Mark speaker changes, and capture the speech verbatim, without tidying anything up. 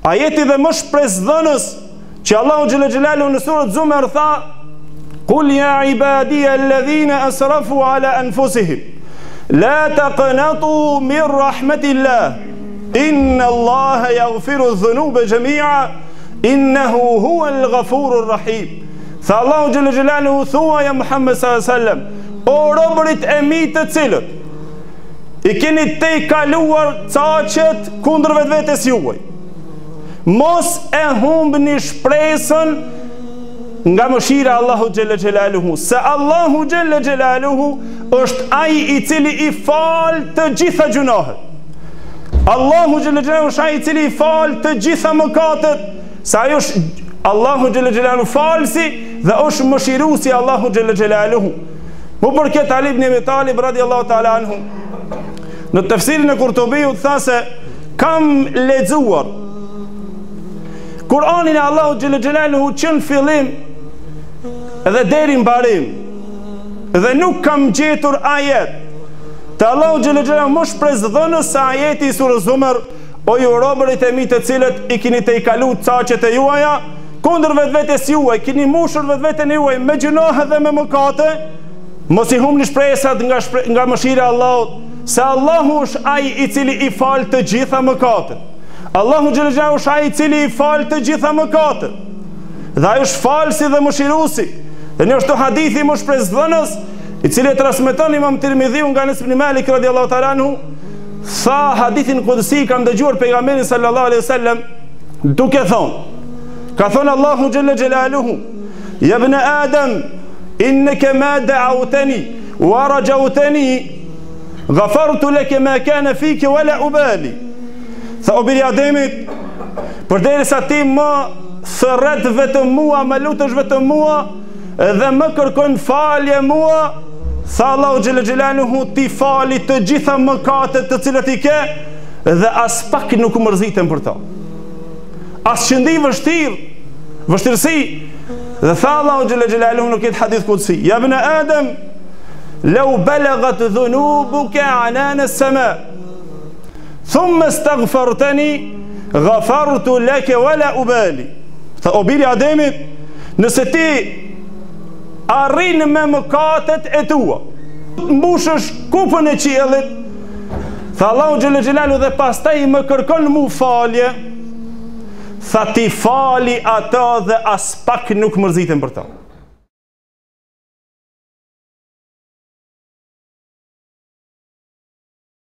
Speaker 1: Ajeti dhe më shpresdhënës që Allahu xhalla xhelalu në surën Zumar tha: "Qul ya ibadiya alladhina asrafu ala anfusihim la taqnatu min rahmatillah inna Allaha yaghfiru dhunuba jami'a innahu huwal ghafurur rahim." Tha Allahu xhalla xhelalu, thua ja Muhammed sallallahu alaihi wasallam, o robërit e mi të cilët i keni te i kaluar caqet kundër vetvetes juaj, mos e humbni shpresën nga mëshira Allahu xhalla xhelaluhu, se Allahu xhalla xhelaluhu është ai i cili i fal të gjitha gjunahet. Allahu xhalla xhelaluhu është ai i cili i fal të gjitha mëkatet, se ai është Allahu xhalla xhelaluhu falsi dhe është mëshiruesi Allahu xhalla xhelaluhu. Mu përket Ali ibn Abi Talib radiallahu ta'ala anhu, në tafsirin e Kurtubiut tha se kam lexuar Kur'anin e Allahu xhalla xhelaluhu që në fillim dhe deri në mbarim, dhe nuk kam gjetur ajet të Allahu xhalla xhelaluhu më shpresdhënës se ajeti i surës Zumar: "O ju robërit e mi të cilët i keni të i kalu caqet e juaja kundër vetvetes juaj, keni mushur vetveten e juaj me gjunahe dhe me mëkate, mos i humbni shpresat nga shpre, nga mëshira e Allahut, se Allahu është ai i cili i fal të gjitha mëkatet. Allahu xhalla xhelaluhu është ai i cili i fal të gjitha mëkatet. Dhe ai është falsi dhe mëshiruesi." Dhe në është hadithi më shpresdhënës i cili e transmeton Imam Tirmidhiu nga Anas ibn Malik radiallahu ta'ala anhu, tha hadithin qudsi, kam dëgjuar pejgamberin sallallahu alaihi wasallam duke thonë, ka thonë Allahu xhalla xhelaluhu: "Ya ibn Adam, innaka ma da'awtani wa rajautani ghafartu laka ma kana fika wala ubali." Tha o biri Ademit, përderisa ti më thërret vetëm mua, më lutesh vetëm mua dhe më kërkon falje mua, tha Allahu xhalla xhelaluhu, ti fali të gjitha mëkatet të cilat i ke dhe as pak nuk mërziten për ta. As qëndi vështirë, vështirësi. Dhe tha Allahu xhalla xhelaluhu në këtë hadith qudsi: "Ya ibn Adam, law balagat dhunubuka anan as-sama thumma astaghfartani ghafartu laka wala ubali." Tha o biri Ademit, nëse ti arrin me mëkatet e tua, mbushësh kupën e qiellit, tha Allahu xhalla xhelaluhu, dhe pastaj më kërkon mu falje, tha ti fali ata dhe as pak nuk mërziten për ta.